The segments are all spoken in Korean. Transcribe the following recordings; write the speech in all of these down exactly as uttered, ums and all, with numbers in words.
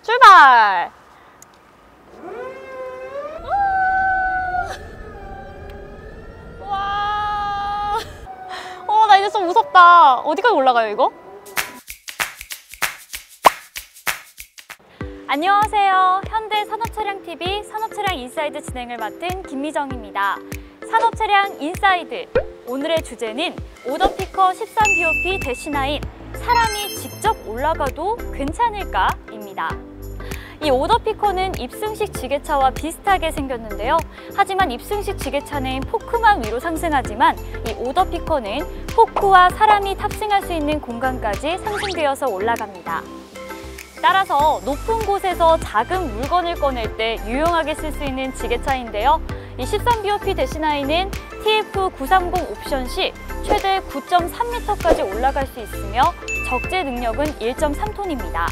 출발! 와, 어, 나 이제 좀 무섭다. 어디까지 올라가요, 이거? 안녕하세요. 현대 산업차량티비 산업차량 인사이드 진행을 맡은 김미정입니다. 산업차량 인사이드, 오늘의 주제는 오더피커 십삼 비오피 대시나인 사람이 직접 올라가도 괜찮을까? 입니다. 이 오더피커는 입승식 지게차와 비슷하게 생겼는데요. 하지만 입승식 지게차는 포크만 위로 상승하지만 이 오더피커는 포크와 사람이 탑승할 수 있는 공간까지 상승되어서 올라갑니다. 따라서 높은 곳에서 작은 물건을 꺼낼 때 유용하게 쓸 수 있는 지게차인데요. 이 십삼 비오피 대시나인은 티에프 구백삼십 옵션 시 최대 구 점 삼 미터까지 올라갈 수 있으며 적재 능력은 일 점 삼 톤입니다.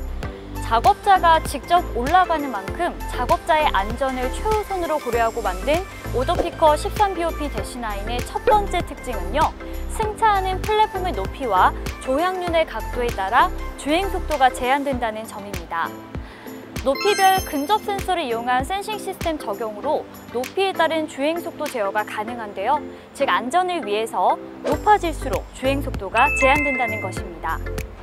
작업자가 직접 올라가는 만큼 작업자의 안전을 최우선으로 고려하고 만든 오더피커 십삼 비오피 대시나인의 첫 번째 특징은요, 승차하는 플랫폼의 높이와 조향륜의 각도에 따라 주행 속도가 제한된다는 점입니다. 높이별 근접 센서를 이용한 센싱 시스템 적용으로 높이에 따른 주행 속도 제어가 가능한데요. 즉 안전을 위해서 높아질수록 주행 속도가 제한된다는 것입니다.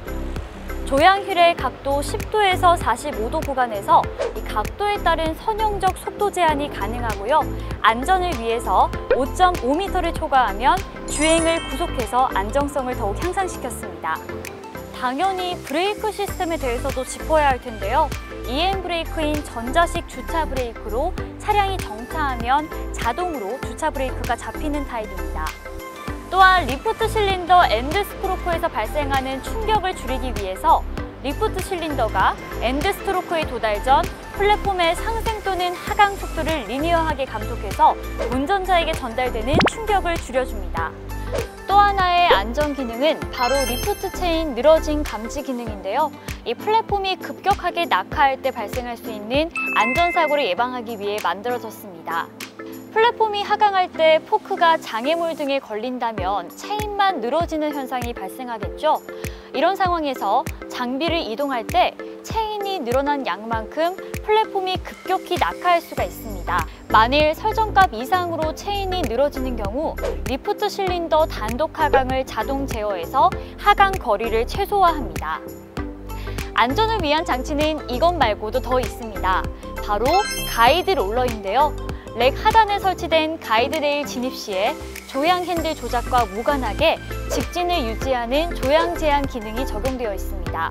조향휠의 각도 십 도에서 사십오 도 구간에서 이 각도에 따른 선형적 속도 제한이 가능하고요. 안전을 위해서 오 점 오 미터를 초과하면 주행을 구속해서 안정성을 더욱 향상시켰습니다. 당연히 브레이크 시스템에 대해서도 짚어야 할 텐데요. 이엠 브레이크인 전자식 주차 브레이크로 차량이 정차하면 자동으로 주차 브레이크가 잡히는 타입입니다. 또한 리프트 실린더 엔드 스트로크에서 발생하는 충격을 줄이기 위해서 리프트 실린더가 엔드 스트로크에 도달 전 플랫폼의 상승 또는 하강 속도를 리니어하게 감속해서 운전자에게 전달되는 충격을 줄여줍니다. 또 하나의 안전 기능은 바로 리프트 체인 늘어짐 감지 기능인데요. 이 플랫폼이 급격하게 낙하할 때 발생할 수 있는 안전사고를 예방하기 위해 만들어졌습니다. 플랫폼이 하강할 때 포크가 장애물 등에 걸린다면 체인만 늘어지는 현상이 발생하겠죠. 이런 상황에서 장비를 이동할 때 체인이 늘어난 양만큼 플랫폼이 급격히 낙하할 수가 있습니다. 만일 설정값 이상으로 체인이 늘어지는 경우 리프트 실린더 단독 하강을 자동 제어해서 하강 거리를 최소화합니다. 안전을 위한 장치는 이것 말고도 더 있습니다. 바로 가이드 롤러인데요. 렉 하단에 설치된 가이드레일 진입 시에 조향 핸들 조작과 무관하게 직진을 유지하는 조향 제한 기능이 적용되어 있습니다.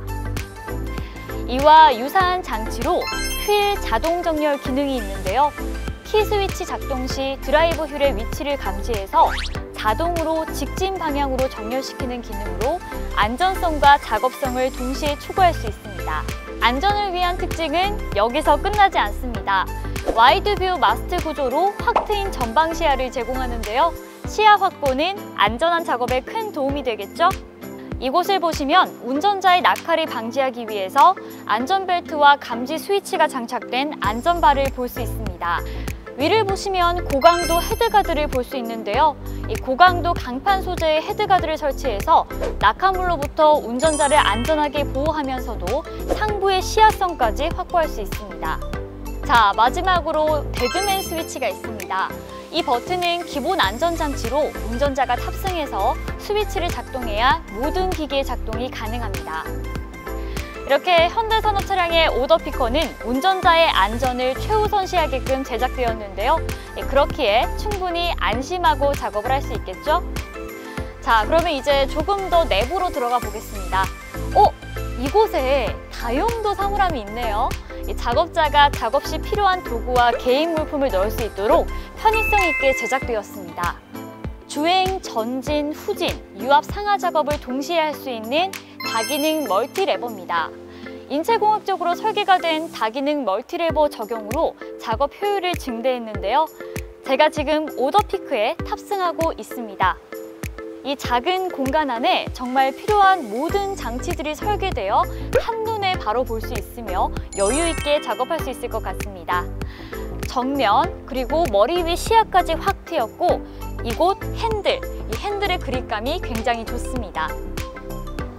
이와 유사한 장치로 휠 자동 정렬 기능이 있는데요. 키 스위치 작동 시 드라이브 휠의 위치를 감지해서 자동으로 직진 방향으로 정렬시키는 기능으로 안전성과 작업성을 동시에 추구할 수 있습니다. 안전을 위한 특징은 여기서 끝나지 않습니다. 와이드 뷰 마스트 구조로 확 트인 전방 시야를 제공하는데요. 시야 확보는 안전한 작업에 큰 도움이 되겠죠? 이곳을 보시면 운전자의 낙하를 방지하기 위해서 안전벨트와 감지 스위치가 장착된 안전바를 볼 수 있습니다. 위를 보시면 고강도 헤드가드를 볼 수 있는데요. 이 고강도 강판 소재의 헤드가드를 설치해서 낙하물로부터 운전자를 안전하게 보호하면서도 상부의 시야성까지 확보할 수 있습니다. 자, 마지막으로 데드맨 스위치가 있습니다. 이 버튼은 기본 안전장치로 운전자가 탑승해서 스위치를 작동해야 모든 기기의 작동이 가능합니다. 이렇게 현대산업 차량의 오더피커는 운전자의 안전을 최우선시하게끔 제작되었는데요. 그렇기에 충분히 안심하고 작업을 할 수 있겠죠? 자, 그러면 이제 조금 더 내부로 들어가 보겠습니다. 어? 이곳에 다용도 사물함이 있네요. 이 작업자가 작업 시 필요한 도구와 개인 물품을 넣을 수 있도록 편의성 있게 제작되었습니다. 주행, 전진, 후진, 유압 상하 작업을 동시에 할 수 있는 다기능 멀티레버입니다. 인체공학적으로 설계가 된 다기능 멀티레버 적용으로 작업 효율을 증대했는데요. 제가 지금 오더피크에 탑승하고 있습니다. 이 작은 공간 안에 정말 필요한 모든 장치들이 설계되어 한눈에 바로 볼 수 있으며 여유 있게 작업할 수 있을 것 같습니다. 정면 그리고 머리 위 시야까지 확 트였고 이곳 핸들, 이 핸들의 그립감이 굉장히 좋습니다.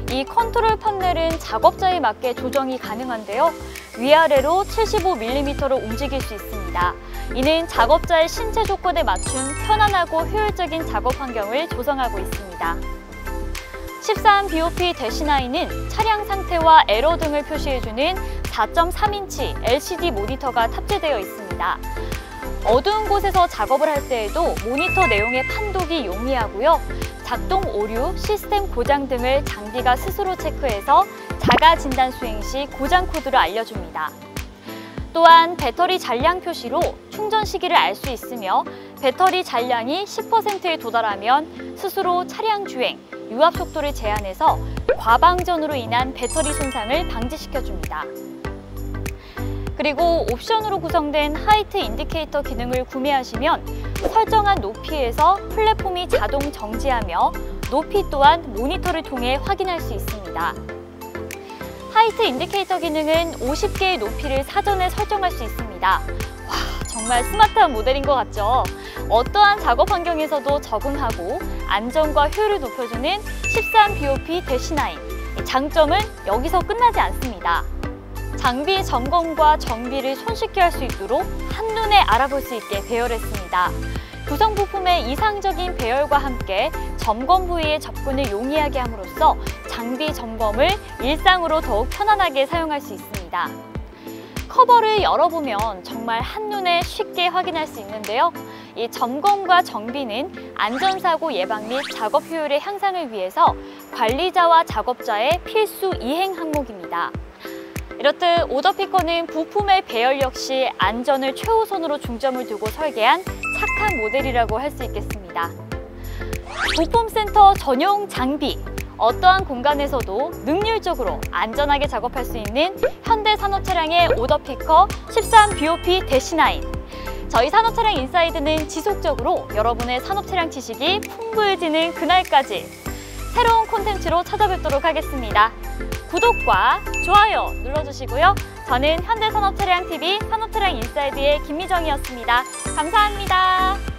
이 컨트롤 판넬은 작업자에 맞게 조정이 가능한데요. 위아래로 칠십오 밀리미터로 움직일 수 있습니다. 이는 작업자의 신체 조건에 맞춘 편안하고 효율적인 작업 환경을 조성하고 있습니다. 십삼 비오피 대시나인은 차량 상태와 에러 등을 표시해주는 사 점 삼 인치 엘시디 모니터가 탑재되어 있습니다. 어두운 곳에서 작업을 할 때에도 모니터 내용의 판독이 용이하고요. 작동 오류, 시스템 고장 등을 장비가 스스로 체크해서 자가 진단 수행 시 고장 코드를 알려줍니다. 또한 배터리 잔량 표시로 충전 시기를 알 수 있으며 배터리 잔량이 십 퍼센트에 도달하면 스스로 차량 주행, 유압 속도를 제한해서 과방전으로 인한 배터리 손상을 방지시켜줍니다. 그리고 옵션으로 구성된 하이트 인디케이터 기능을 구매하시면 설정한 높이에서 플랫폼이 자동 정지하며 높이 또한 모니터를 통해 확인할 수 있습니다. 하이트 인디케이터 기능은 오십 개의 높이를 사전에 설정할 수 있습니다. 와, 정말 스마트한 모델인 것 같죠? 어떠한 작업 환경에서도 적응하고 안전과 효율을 높여주는 십삼 비오피 대시나인. 장점은 여기서 끝나지 않습니다. 장비 점검과 정비를 손쉽게 할 수 있도록 한눈에 알아볼 수 있게 배열했습니다. 구성 부품의 이상적인 배열과 함께 점검 부위의 접근을 용이하게 함으로써 장비 점검을 일상으로 더욱 편안하게 사용할 수 있습니다. 커버를 열어보면 정말 한눈에 쉽게 확인할 수 있는데요. 이 점검과 정비는 안전사고 예방 및 작업 효율의 향상을 위해서 관리자와 작업자의 필수 이행 항목입니다. 이렇듯 오더피커는 부품의 배열 역시 안전을 최우선으로 중점을 두고 설계한 착한 모델이라고 할 수 있겠습니다. 부품센터 전용 장비, 어떠한 공간에서도 능률적으로 안전하게 작업할 수 있는 현대산업차량의 오더피커 십삼 비오피 대시나인. 저희 산업차량 인사이드는 지속적으로 여러분의 산업차량 지식이 풍부해지는 그날까지 새로운 콘텐츠로 찾아뵙도록 하겠습니다. 구독과 좋아요 눌러주시고요. 저는 현대산업차량티비 산업차량 인사이드의 김미정이었습니다. 감사합니다.